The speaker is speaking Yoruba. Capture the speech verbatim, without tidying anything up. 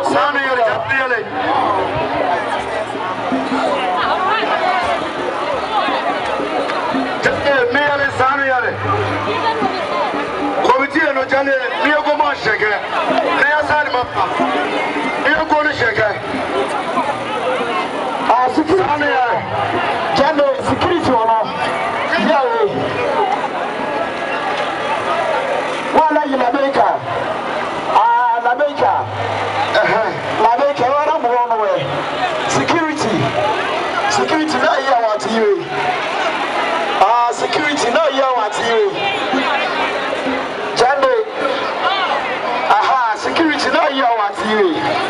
Sanu yare jabbi yale. Jabbi me yale sanu yale. Committee no jale me go ma shege. Me asali mappa. Me go ni shege. Ah security sanu yale. Jale security ono. Yale. Wala yi America. Ah America. America wala mo ono we. Security. Security na iya wat you. Ah security na iya wat you. Jale. Aha security na iya wat you.